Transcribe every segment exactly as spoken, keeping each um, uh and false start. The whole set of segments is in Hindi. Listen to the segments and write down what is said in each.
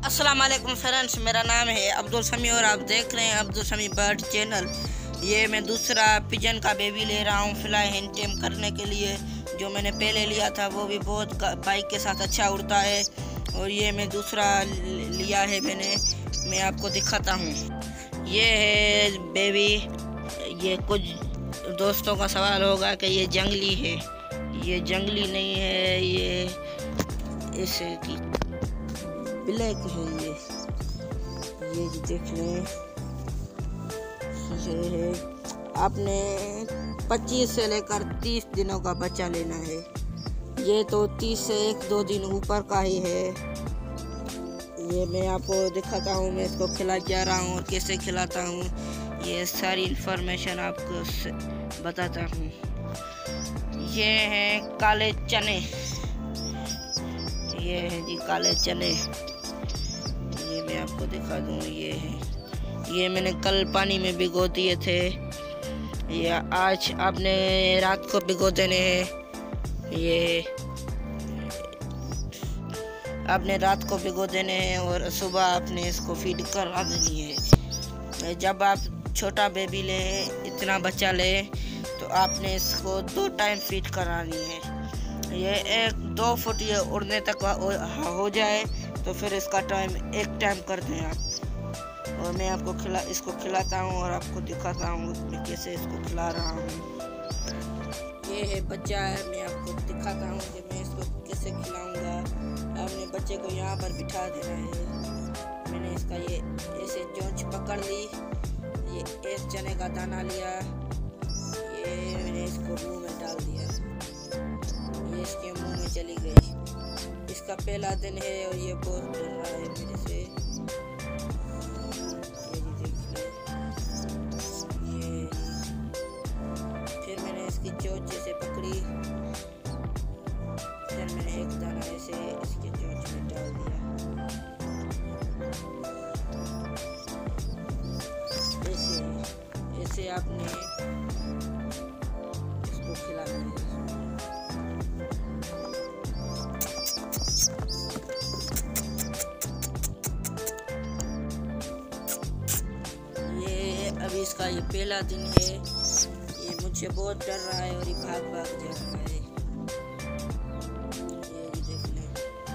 अस्सलाम वालेकुम फ्रेंड्स, मेरा नाम है अब्दुल समी और आप देख रहे हैं अब्दुल समी बर्ड चैनल। ये मैं दूसरा पिजन का बेबी ले रहा हूँ फ्लाई हैंड करने के लिए। जो मैंने पहले लिया था वो भी बहुत बाइक के साथ अच्छा उड़ता है, और ये मैं दूसरा लिया है मैंने, मैं आपको दिखाता हूँ। ये है बेबी। ये कुछ दोस्तों का सवाल होगा कि ये जंगली है। ये जंगली नहीं है, ये इसे की ब्लैक है। ये ये देख लें, ये है। आपने पच्चीस से लेकर तीस दिनों का बच्चा लेना है। ये तो तीस से एक दो दिन ऊपर का ही है। ये मैं आपको दिखाता हूँ, मैं इसको खिला क्या रहा हूँ और कैसे खिलाता हूँ, ये सारी इंफॉर्मेशन आपको बताता हूँ। ये हैं काले चने, ये है जी काले चने। ये मैं आपको दिखा दूँ, ये है। ये मैंने कल पानी में भिगो दिए थे, ये आज आपने रात को भिगो देने हैं। ये आपने रात को भिगो देने हैं और सुबह आपने इसको फीड करा देनी है। जब आप छोटा बेबी ले, इतना बच्चा ले, तो आपने इसको दो टाइम फीड करानी है। ये एक दो फुट ये उड़ने तक हो जाए तो फिर इसका टाइम एक टाइम कर दें आप। और मैं आपको खिला इसको खिलाता हूँ और आपको दिखाता हूँ मैं कैसे इसको खिला रहा हूँ। ये है बच्चा है, मैं आपको दिखाता हूँ कि मैं इसको कैसे खिलाऊंगा। आपने बच्चे को यहाँ पर बिठा देना है। मैंने इसका ये ऐसे चोंच पकड़ ली, ये एक चने का दाना लिया, ये मैंने इसको मुँह में डाल दिया, ये इसके मुंह में चली गई। इसका पहला दिन है और ये बहुत डर रहा है मेरे से। ये देख ये फिर मैंने इसकी चोंच से पकड़ी, फिर मैंने एक दाना ऐसे इसके चोंच में डाल दिया। ऐसे ऐसे आपने इसको खिलाना है। अभी इसका ये पहला दिन है। ये मुझसे बहुत डर रहा है और ये भाग भाग जा रहा है। ये भी देख लें,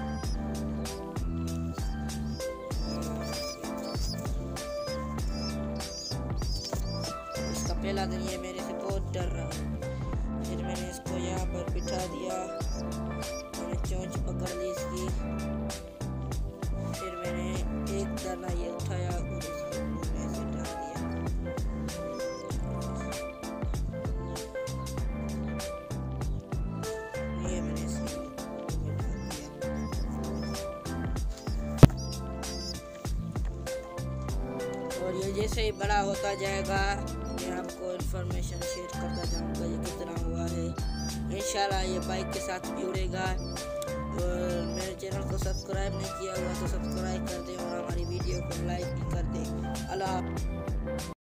इसका पहला दिन ये मेरे से बहुत डर रहा है। फिर मैंने इसको यहाँ पर बिठा दिया, मैंने चोंच पकड़ ली इसकी, फिर मैंने एक दाना ये उठाया और इसको मुंह में से डाल दिया। और ये जैसे ही बड़ा होता जाएगा मैं आपको इंफॉर्मेशन शेयर करता जाऊंगा ये कितना हुआ है। इंशाल्लाह ये बाइक के साथ भी उड़ेगा। और मेरे चैनल को सब्सक्राइब नहीं किया हुआ तो सब्सक्राइब कर दें और हमारी वीडियो को लाइक भी कर दें। अल्लाह।